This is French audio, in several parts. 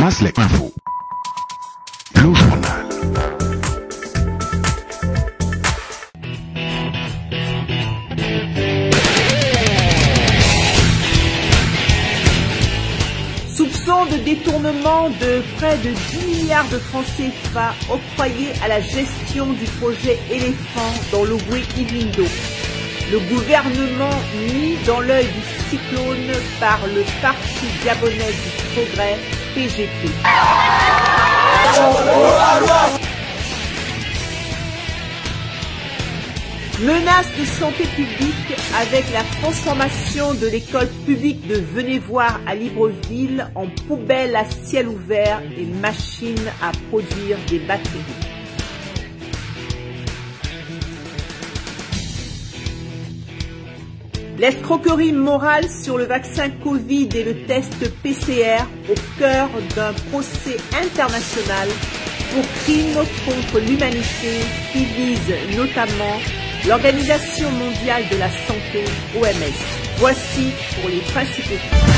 Maslek Info, le journal. Soupçon de détournement de près de 10 milliards de francs CFA octroyés à la gestion du projet Éléphant dans l'Ogooué-Ivindo. Le gouvernement mis dans l'œil du cyclone par le Parti gabonais du progrès, PGP. Menace de santé publique avec la transformation de l'école publique de Venez-Voir à Libreville en poubelle à ciel ouvert et machine à produire des batteries. L'escroquerie morale sur le vaccin Covid et le test PCR au cœur d'un procès international pour crimes contre l'humanité qui vise notamment l'Organisation mondiale de la santé, OMS. Voici pour les principaux titres.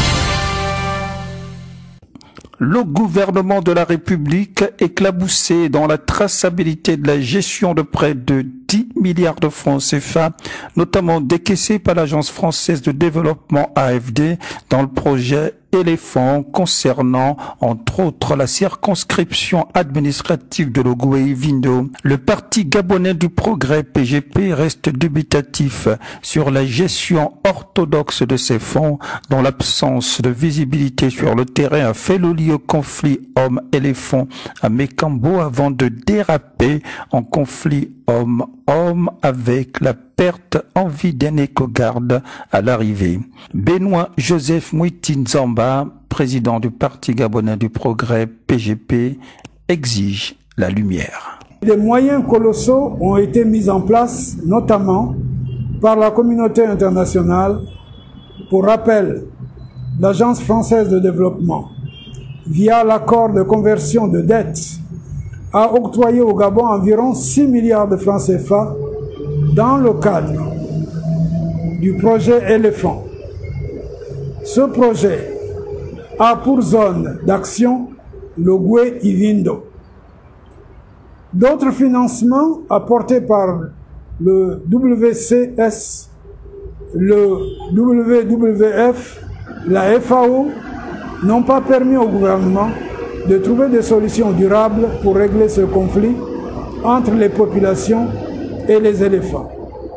Le gouvernement de la République éclaboussé dans la traçabilité de la gestion de près de 10 milliards de francs CFA, notamment décaissés par l'Agence française de développement AFD dans le projet Éléphant concernant, entre autres, la circonscription administrative de l'Ogooué-Ivindo. Le Parti gabonais du progrès, PGP, reste dubitatif sur la gestion orthodoxe de ces fonds, dont l'absence de visibilité sur le terrain a fait le lit au conflit homme-éléphant à Mekambo avant de déraper en conflit homme-homme avec la perte en vie d'un éco-garde à l'arrivée. Benoît Joseph Mouiti Nzamba, président du Parti gabonais du progrès PGP, exige la lumière. Des moyens colossaux ont été mis en place, notamment par la communauté internationale. Pour rappel, l'Agence française de développement, via l'accord de conversion de dettes, a octroyé au Gabon environ 6 milliards de francs CFA dans le cadre du projet Éléphant. Ce projet a pour zone d'action l'Ogooué-Ivindo. D'autres financements apportés par le WCS, le WWF, la FAO n'ont pas permis au gouvernement de trouver des solutions durables pour régler ce conflit entre les populations et les éléphants.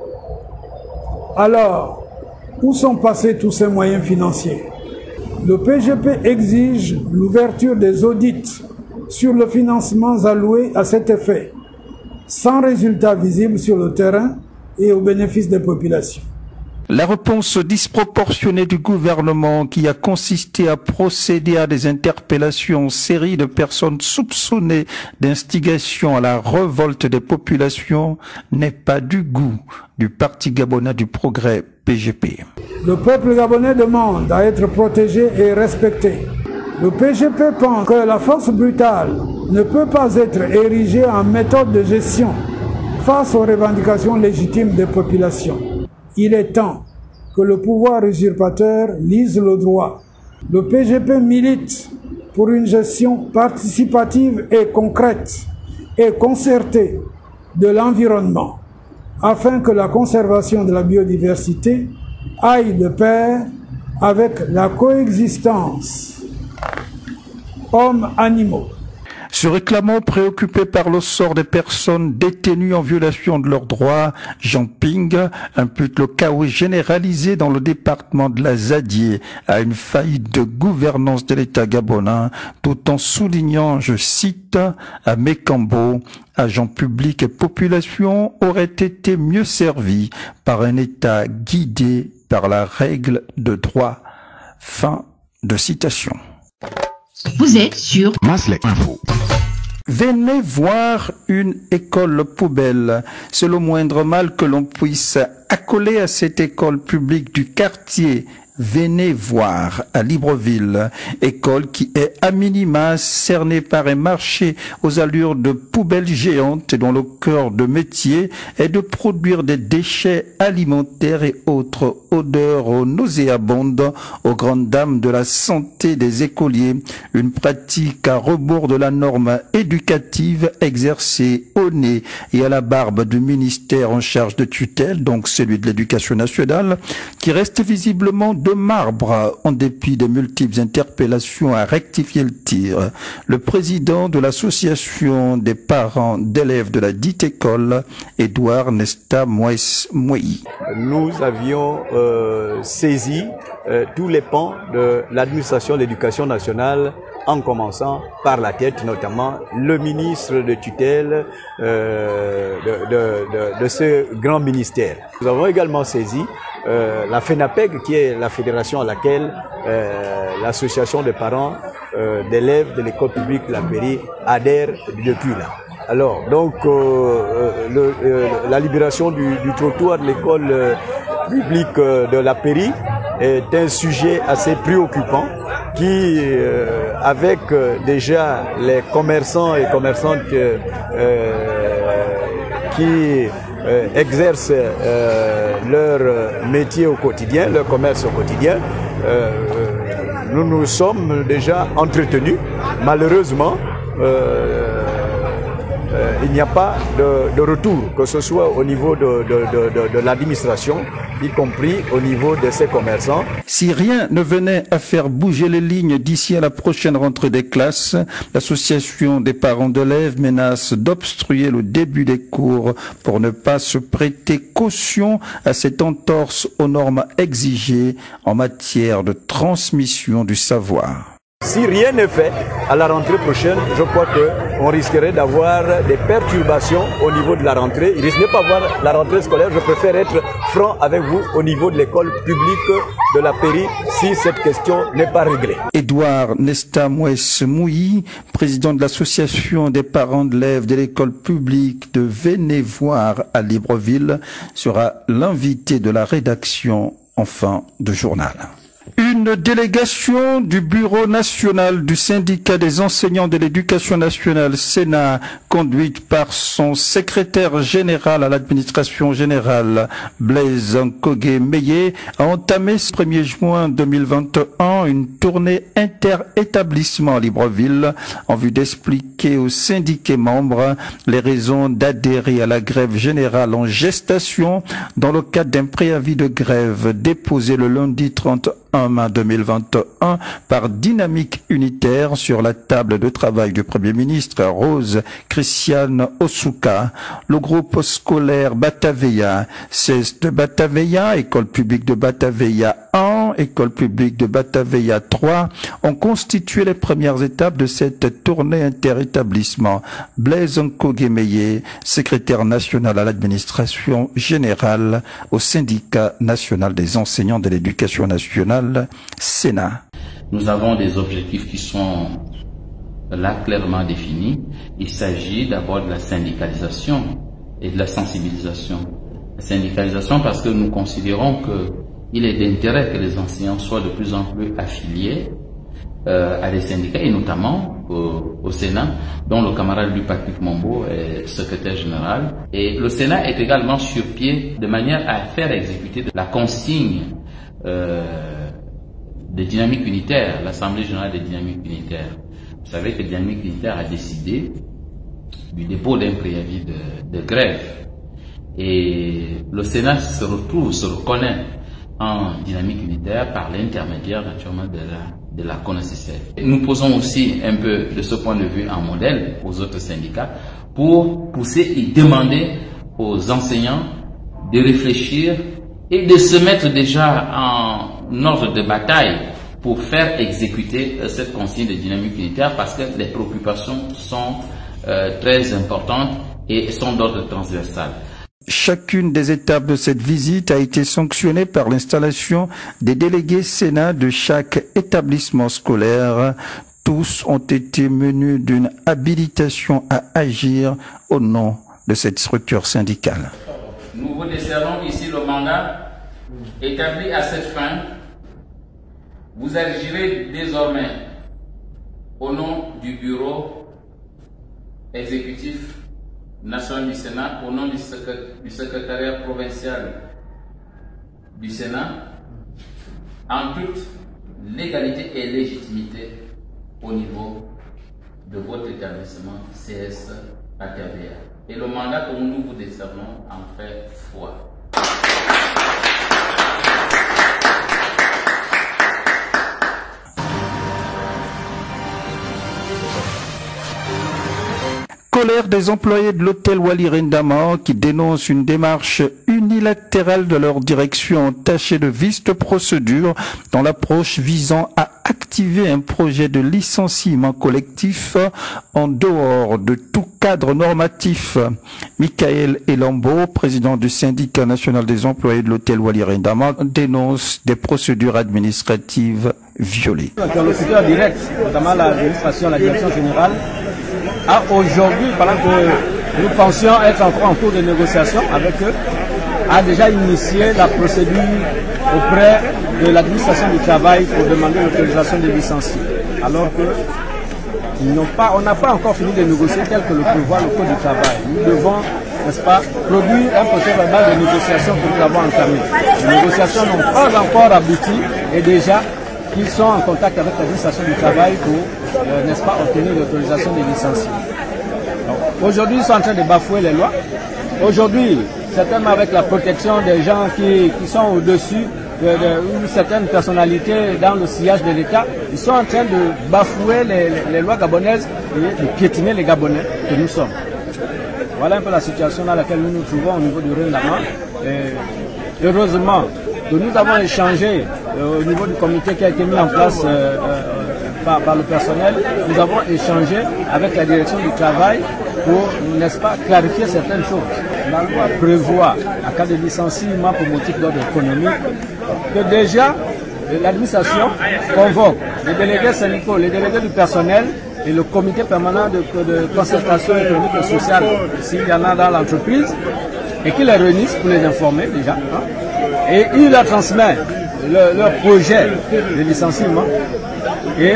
Alors, où sont passés tous ces moyens financiers? Le PGP exige l'ouverture des audits sur le financement alloué à cet effet, sans résultat visible sur le terrain et au bénéfice des populations. La réponse disproportionnée du gouvernement qui a consisté à procéder à des interpellations en série de personnes soupçonnées d'instigation à la révolte des populations n'est pas du goût du Parti gabonais du progrès PGP. Le peuple gabonais demande à être protégé et respecté. Le PGP pense que la force brutale ne peut pas être érigée en méthode de gestion face aux revendications légitimes des populations. Il est temps que le pouvoir usurpateur lise le droit. Le PGP milite pour une gestion participative et concrète et concertée de l'environnement, afin que la conservation de la biodiversité aille de pair avec la coexistence hommes-animaux. Se réclamant préoccupé par le sort des personnes détenues en violation de leurs droits, Jean Ping impute le chaos généralisé dans le département de la Zadier à une faillite de gouvernance de l'État gabonais, tout en soulignant, je cite, à Mekambo, agents publics et population auraient été mieux servis par un État guidé par la règle de droit. Fin de citation. Vous êtes sur Maslek Info. Venez voir une école poubelle. C'est le moindre mal que l'on puisse accoler à cette école publique du quartier Venez voir à Libreville, école qui est à minima cernée par un marché aux allures de poubelles géantes et dont le cœur de métier est de produire des déchets alimentaires et autres odeurs nauséabondes aux grandes dames de la santé des écoliers. Une pratique à rebours de la norme éducative exercée au nez et à la barbe du ministère en charge de tutelle, donc celui de l'Éducation nationale, qui reste visiblement de marbre en dépit des multiples interpellations à rectifier le tir. Le président de l'association des parents d'élèves de la dite école, Edouard Nesta Mouei. Nous avions saisi tous les pans de l'administration de l'éducation nationale, en commençant par la tête, notamment le ministre de tutelle de ce grand ministère. Nous avons également saisi la FENAPEG, qui est la fédération à laquelle l'association des parents d'élèves de l'école publique de la Péri adhère depuis là. Alors, donc, la libération du trottoir de l'école publique de la Péri est un sujet assez préoccupant qui, avec déjà les commerçants et commerçantes qui exercent leur métier au quotidien, leur commerce au quotidien, nous nous sommes déjà entretenus. Malheureusement, il n'y a pas de retour, que ce soit au niveau de l'administration, y compris au niveau de ces commerçants. Si rien ne venait à faire bouger les lignes d'ici à la prochaine rentrée des classes, l'association des parents d'élèves menace d'obstruer le début des cours pour ne pas se prêter caution à cette entorse aux normes exigées en matière de transmission du savoir. Si rien n'est fait, à la rentrée prochaine, je crois qu'on risquerait d'avoir des perturbations au niveau de la rentrée. Il risque de ne pas avoir la rentrée scolaire. Je préfère être franc avec vous au niveau de l'école publique de la Péri si cette question n'est pas réglée. Edouard Nesta Mouei, président de l'association des parents d'élèves de l'école publique de Venez voir à Libreville, sera l'invité de la rédaction en fin de journal. Une délégation du Bureau national du syndicat des enseignants de l'éducation nationale, Sénat, conduite par son secrétaire général à l'administration générale, Blaise Nkogé-Meyé, a entamé ce 1er juin 2021 une tournée inter-établissement à Libreville en vue d'expliquer aux syndiqués membres les raisons d'adhérer à la grève générale en gestation dans le cadre d'un préavis de grève déposé le lundi 31 mai 2021 par Dynamique Unitaire sur la table de travail du Premier ministre Rose Christiane Osuka. Le groupe scolaire Bataveya, CES de Bataveya, École publique de Bataveya 1, École publique de Bataveya 3 ont constitué les premières étapes de cette tournée interétablissement. Blaise Nkogé-Meyé, secrétaire national à l'administration générale au syndicat national des enseignants de l'éducation nationale, Sénat. Nous avons des objectifs qui sont là clairement définis. Il s'agit d'abord de la syndicalisation et de la sensibilisation. La syndicalisation parce que nous considérons qu'il est d'intérêt que les enseignants soient de plus en plus affiliés à des syndicats et notamment au Sénat, dont le camarade Louis Patrick Mombo est secrétaire général. Et le Sénat est également sur pied de manière à faire exécuter la consigne des dynamiques unitaires, l'Assemblée générale des dynamiques unitaires. Vous savez que Dynamique unitaire a décidé du dépôt d'un préavis de grève. Et le Sénat se reconnaît en dynamique unitaire par l'intermédiaire naturellement de la CONACICEF. Nous posons aussi un peu de ce point de vue un modèle aux autres syndicats pour pousser et demander aux enseignants de réfléchir et de se mettre déjà en ordre de bataille pour faire exécuter cette consigne de dynamique unitaire parce que les préoccupations sont très importantes et sont d'ordre transversal. Chacune des étapes de cette visite a été sanctionnée par l'installation des délégués Sénat de chaque établissement scolaire. Tous ont été menus d'une habilitation à agir au nom de cette structure syndicale. Nous vous décernons ici le mandat établi à cette fin Vous agirez désormais au nom du bureau exécutif national du Sénat, au nom du secrétariat provincial du Sénat, en toute légalité et légitimité au niveau de votre établissement CS ATVA. Et le mandat que nous vous décernons en fait foi. Colère des employés de l'hôtel Walirindama qui dénoncent une démarche unilatérale de leur direction entachée de vices de procédure dans l'approche visant à activer un projet de licenciement collectif en dehors de tout cadre normatif. Michael Elambo, président du syndicat national des employés de l'hôtel Walirindama, dénonce des procédures administratives violées. L'interlocuteur direct, notamment l'administration, la direction générale, a aujourd'hui, pendant que nous pensions être encore en cours de négociation avec eux, a déjà initié la procédure auprès de l'administration du travail pour demander l'autorisation de licencier. Alors que on n'a pas encore fini de négocier tel que le prévoit le Code du travail. Nous devons, n'est-ce pas, produire un procès verbal de négociation que nous avons entamé. Les négociations n'ont pas encore abouti et déjà qu'ils sont en contact avec l'administration du travail pour, n'est-ce pas, obtenir l'autorisation de licencier. Aujourd'hui, ils sont en train de bafouer les lois. Aujourd'hui, certainement avec la protection des gens qui sont au-dessus d'une certaine personnalité dans le sillage de l'État, ils sont en train de bafouer les lois gabonaises et de piétiner les Gabonais que nous sommes. Voilà un peu la situation dans laquelle nous nous trouvons au niveau du Rindama. Heureusement, que nous avons échangé au niveau du comité qui a été mis en place par le personnel, nous avons échangé avec la direction du travail pour, n'est-ce pas, clarifier certaines choses. La loi prévoit, en cas de licenciement pour motif d'ordre économique, que déjà l'administration convoque les délégués syndicaux, les délégués du personnel et le comité permanent de concertation économique et sociale, s'il y en a dans l'entreprise, et qu'ils les réunissent pour les informer déjà. Et ils leur transmettent leur projet de licenciement et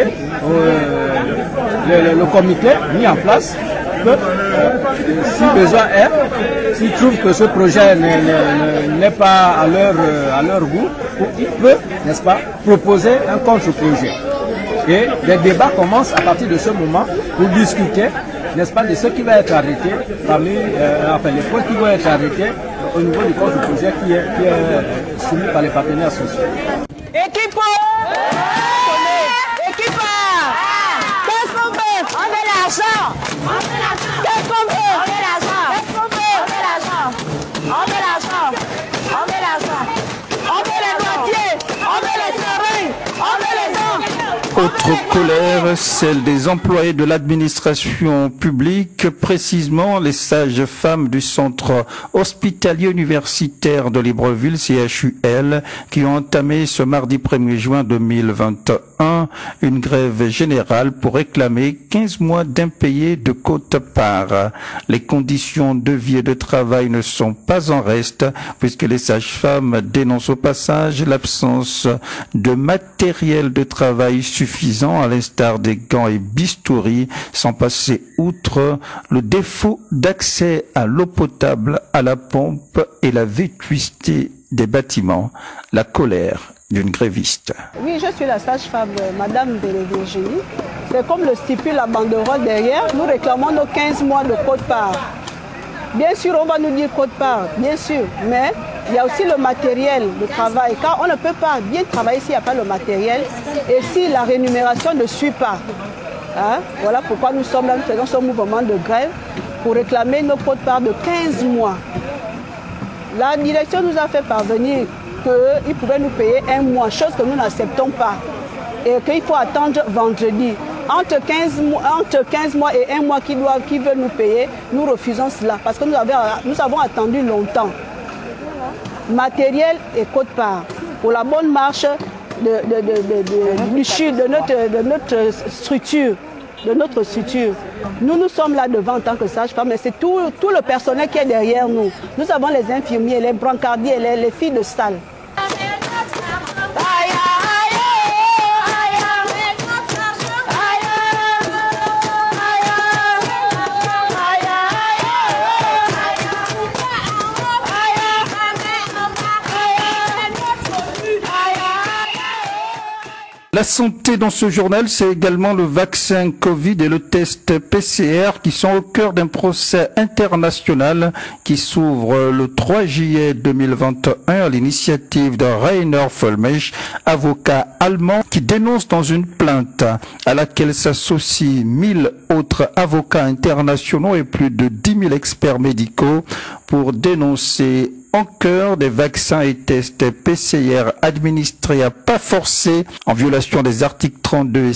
le comité mis en place peut, si besoin est, s'ils trouvent que ce projet n'est pas à leur goût, il peut, n'est-ce pas, proposer un contre-projet. Et les débats commencent à partir de ce moment pour discuter, n'est-ce pas, de ce qui va être arrêté parmi les points qui vont être arrêtés au niveau du contre-projet qui est soumis par les partenaires sociaux. Équipe! Équipe! Qu'est-ce qu'on veut? On veut l'argent! Qu'est-ce qu'on veut? On veut l'argent! Qu'est-ce qu'on veut? On veut l'argent! On veut l'argent! On veut l'argent! On veut les doigtiers! On veut les seringues! On veut les dents! Autre colère, celle des employés de l'administration publique, précisément les sages-femmes du centre hospitalier universitaire de Libreville, CHUL, qui ont entamé ce mardi 1er juin 2021 une grève générale pour réclamer 15 mois d'impayés de quote-part. Les conditions de vie et de travail ne sont pas en reste, puisque les sages-femmes dénoncent au passage l'absence de matériel de travail suffisant, à l'instar des gants et bistouris, sans passer outre le défaut d'accès à l'eau potable, à la pompe et la vétusté des bâtiments. La colère d'une gréviste. Oui, je suis la sage-femme, Madame Virginie. C'est comme le stipule la banderole derrière. Nous réclamons nos 15 mois de quote-part. Bien sûr, on va nous dire quote-part, bien sûr, mais il y a aussi le matériel de travail. Car on ne peut pas bien travailler s'il n'y a pas le matériel et si la rémunération ne suit pas. Hein? Voilà pourquoi nous sommes là, nous faisons ce mouvement de grève pour réclamer nos quote-part de 15 mois. La direction nous a fait parvenir qu'ils pouvaient nous payer un mois, chose que nous n'acceptons pas. Et qu'il faut attendre vendredi. Entre 15 mois et un mois qui veulent nous payer, nous refusons cela parce que nous avons attendu longtemps. Matériel et quote-part pour la bonne marche de notre structure. Nous sommes là devant en tant que sages-femmes, mais c'est tout le personnel qui est derrière nous. Nous avons les infirmiers, les brancardiers, les filles de salle. santé dans ce journal, c'est également le vaccin Covid et le test PCR qui sont au cœur d'un procès international qui s'ouvre le 3 juillet 2021 à l'initiative de Rainer Vollmich, avocat allemand qui dénonce dans une plainte à laquelle s'associent 1000 autres avocats internationaux et plus de 10 000 experts médicaux pour dénoncer en cœur des vaccins et tests PCR administrés à pas forcés en violation des articles 32 et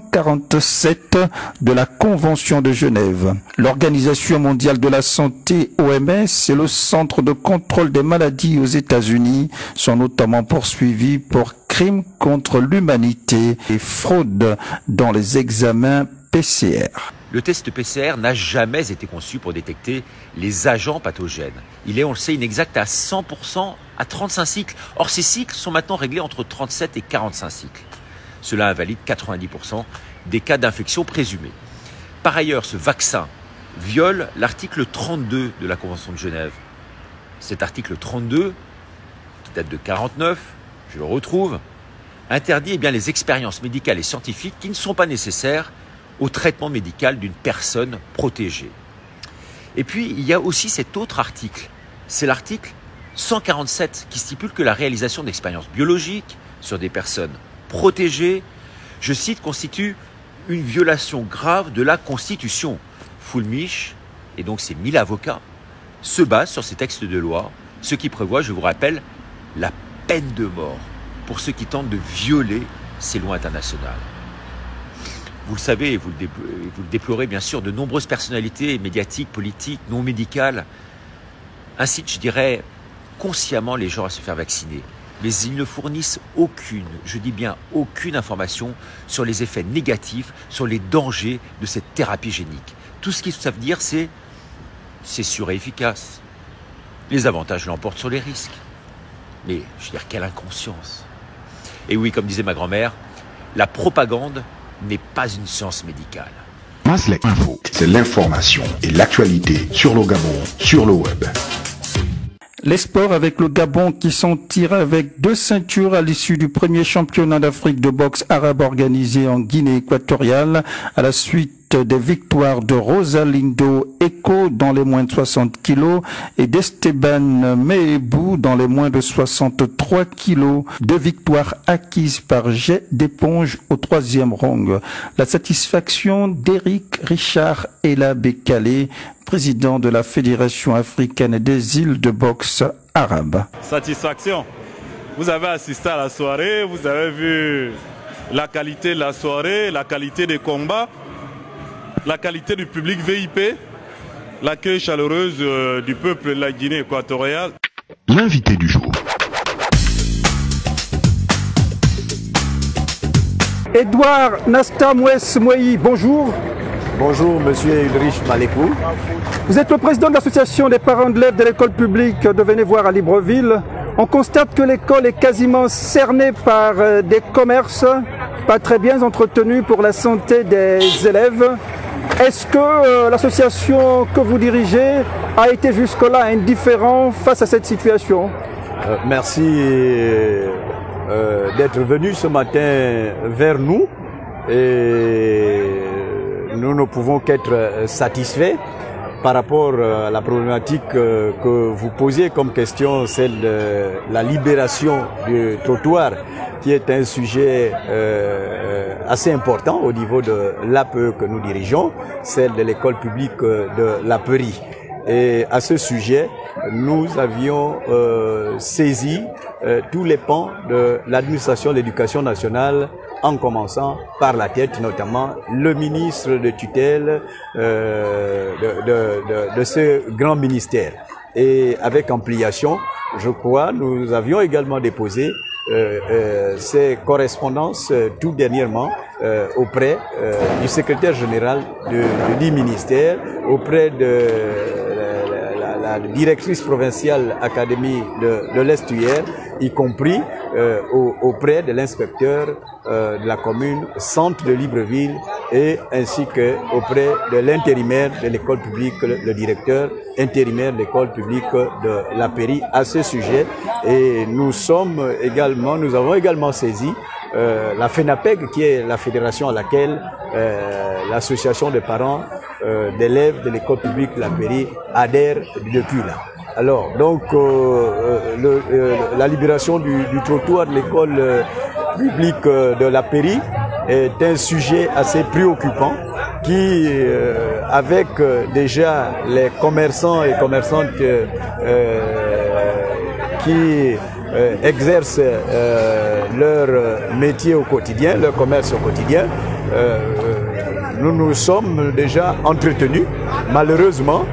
147 de la Convention de Genève. L'Organisation mondiale de la santé, OMS, et le Centre de contrôle des maladies aux États-Unis sont notamment poursuivis pour crimes contre l'humanité et fraude dans les examens PCR. Le test PCR n'a jamais été conçu pour détecter les agents pathogènes. Il est, on le sait, inexact à 100% à 35 cycles. Or, ces cycles sont maintenant réglés entre 37 et 45 cycles. Cela invalide 90% des cas d'infection présumés. Par ailleurs, ce vaccin viole l'article 32 de la Convention de Genève. Cet article 32, qui date de 49, je le retrouve, interdit les expériences médicales et scientifiques qui ne sont pas nécessaires au traitement médical d'une personne protégée. Et puis, il y a aussi cet autre article, c'est l'article 147 qui stipule que la réalisation d'expériences biologiques sur des personnes protégées, je cite, constitue une violation grave de la Constitution. Vollmich, et donc ces 1000 avocats, se basent sur ces textes de loi, ce qui prévoit, je vous rappelle, la peine de mort pour ceux qui tentent de violer ces lois internationales. Vous le savez, et vous le déplorez bien sûr, de nombreuses personnalités médiatiques, politiques, non médicales incitent, je dirais, consciemment les gens à se faire vacciner. Mais ils ne fournissent aucune, je dis bien aucune information sur les effets négatifs, sur les dangers de cette thérapie génique. Tout ce qu'ils savent dire, c'est sûr et efficace. Les avantages l'emportent sur les risques. Mais, je veux dire, quelle inconscience. Et oui, comme disait ma grand-mère, la propagande n'est pas une science médicale. Maslek Info, c'est l'information et l'actualité sur le Gabon, sur le web. Les sports avec le Gabon qui sont tirés avec 2 ceintures à l'issue du premier championnat d'Afrique de boxe arabe organisé en Guinée équatoriale à la suite des victoires de Rosalindo Eco dans les moins de 60 kilos et d'Esteban Meebou dans les moins de 63 kilos. 2 victoires acquises par jet d'éponge au 3e round. La satisfaction d'Éric Richard Ella Bekale, président de la Fédération africaine des îles de boxe arabe. Satisfaction. Vous avez assisté à la soirée, vous avez vu la qualité de la soirée, la qualité des combats, la qualité du public VIP, l'accueil chaleureuse du peuple de la Guinée équatoriale. L'invité du jour. Edouard Nastamouès Moyi, bonjour. Bonjour, monsieur Ulrich Malekou. Vous êtes le président de l'association des parents d'élèves de l'école publique de Vénévoir à Libreville. On constate que l'école est quasiment cernée par des commerces pas très bien entretenus pour la santé des élèves. Est-ce que l'association que vous dirigez a été jusque-là indifférent face à cette situation? Merci d'être venu ce matin vers nous et nous ne pouvons qu'être satisfaits par rapport à la problématique que vous posez comme question, celle de la libération du trottoir, qui est un sujet assez important au niveau de l'APE que nous dirigeons, celle de l'école publique de la Peri. Et à ce sujet, nous avions saisi tous les pans de l'administration de l'éducation nationale, en commençant par la tête, notamment le ministre de tutelle de ce grand ministère. Et avec ampliation, je crois, nous avions également déposé ces correspondances tout dernièrement auprès du secrétaire général du ministère, auprès de la directrice provinciale académie de l'Estuaire, y compris auprès de l'inspecteur de la commune centre de Libreville et ainsi que auprès de l'intérimaire de l'école publique, le directeur intérimaire de l'école publique de la Peri à ce sujet. Et nous avons également saisi la FENAPEG, qui est la fédération à laquelle l'association des parents d'élèves de l'école publique La Pairie adhère depuis là. Alors, donc, la libération du trottoir de l'école publique de La Pairie est un sujet assez préoccupant qui, avec déjà les commerçants et commerçantes qui exercent leur métier au quotidien, leur commerce au quotidien, nous nous sommes déjà entretenus. Malheureusement,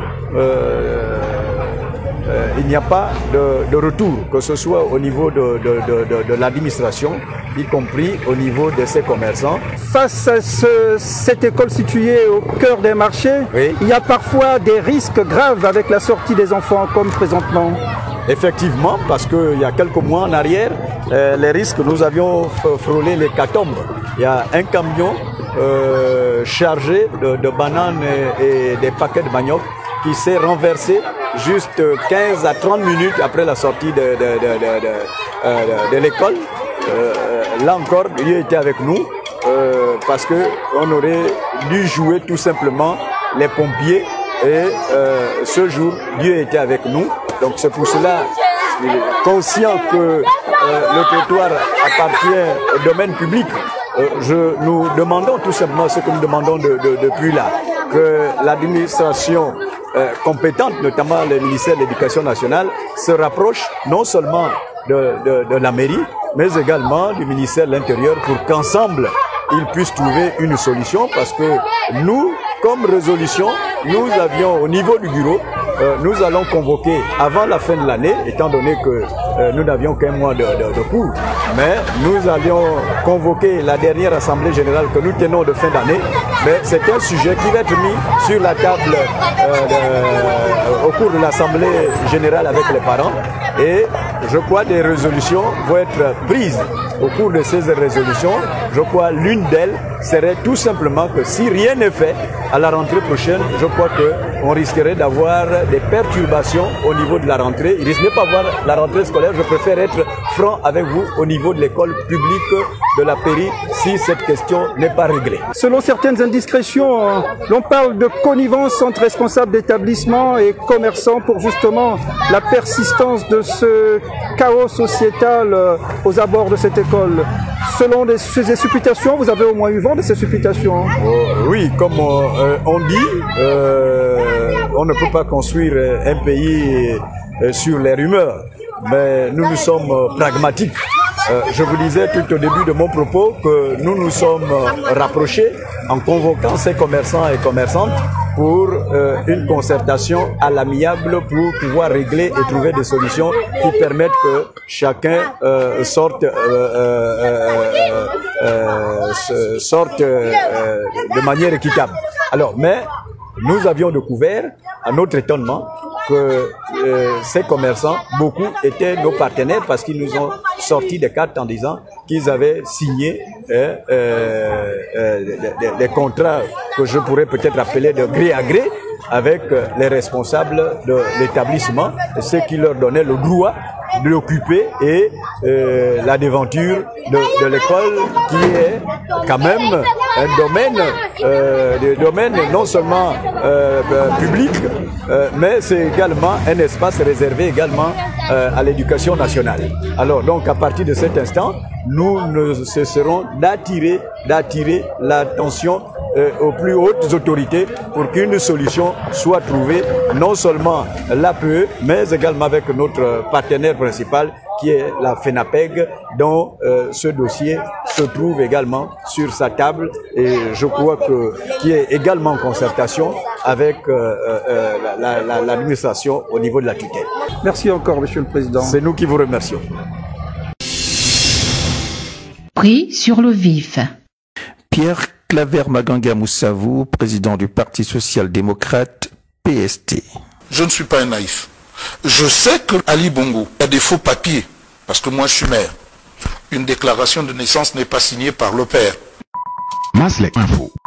il n'y a pas de retour, que ce soit au niveau de l'administration, y compris au niveau de ces commerçants. Face à cette école située au cœur des marchés, oui, il y a parfois des risques graves avec la sortie des enfants, comme présentement. Effectivement, parce qu'il y a quelques mois en arrière, les risques, nous avions frôlé l'hécatombe. Il y a un camion chargé de bananes et des paquets de manioc qui s'est renversé juste 15 à 30 minutes après la sortie de l'école. Là encore, Dieu était avec nous parce qu'on aurait dû jouer tout simplement les pompiers et ce jour, Dieu était avec nous. Donc c'est pour cela, conscient que le trottoir appartient au domaine public, nous demandons tout simplement ce que nous demandons depuis là, que l'administration compétente, notamment le ministère de l'Éducation nationale, se rapproche non seulement de la mairie, mais également du ministère de l'Intérieur pour qu'ensemble, ils puissent trouver une solution parce que nous, comme résolution, nous avions au niveau du bureau, nous allons convoquer avant la fin de l'année, étant donné que nous n'avions qu'un mois de cours, mais nous allions convoquer la dernière assemblée générale que nous tenons de fin d'année, mais c'est un sujet qui va être mis sur la table au cours de l'assemblée générale avec les parents et je crois des résolutions vont être prises au cours de ces résolutions. Je crois l'une d'elles serait tout simplement que si rien n'est fait à la rentrée prochaine, je crois qu'on risquerait d'avoir des perturbations au niveau de la rentrée. Il risque de ne pas avoir la rentrée scolaire. Je préfère être franc avec vous au niveau de l'école publique de La Pairie si cette question n'est pas réglée. Selon certaines indiscrétions, l'on parle de connivence entre responsables d'établissements et commerçants pour justement la persistance de ce chaos sociétal aux abords de cette école. Selon ces supputations, vous avez au moins eu vent de ces supputations? Oui, comme on dit, on ne peut pas construire un pays sur les rumeurs, mais nous sommes pragmatiques. Je vous disais tout au début de mon propos que nous nous sommes rapprochés en convoquant ces commerçants et commerçantes pour une concertation à l'amiable pour pouvoir régler et trouver des solutions qui permettent que chacun sorte de manière équitable. Alors, mais nous avions découvert, à notre étonnement, que ces commerçants, beaucoup étaient nos partenaires parce qu'ils nous ont sorti des cartes en disant qu'ils avaient signé des contrats que je pourrais peut-être appeler de gré à gré avec les responsables de l'établissement, ce qui leur donnait le droit de l'occuper et la devanture de l'école qui est quand même un domaine non seulement public, mais c'est également un espace réservé également à l'éducation nationale. Alors donc à partir de cet instant, nous ne cesserons d'attirer l'attention aux plus hautes autorités pour qu'une solution soit trouvée, non seulement l'APE, mais également avec notre partenaire principal qui est la FENAPEG, dont ce dossier se trouve également sur sa table et je crois qui est également en concertation avec l'administration au niveau de la tutelle. Merci encore, Monsieur le Président. C'est nous qui vous remercions. Pris sur le vif. Pierre Claver Maganga Moussavou, président du Parti social-démocrate PST. Je ne suis pas un naïf. Je sais que Ali Bongo a des faux papiers, parce que moi je suis maire. Une déclaration de naissance n'est pas signée par le père. Maslek Info.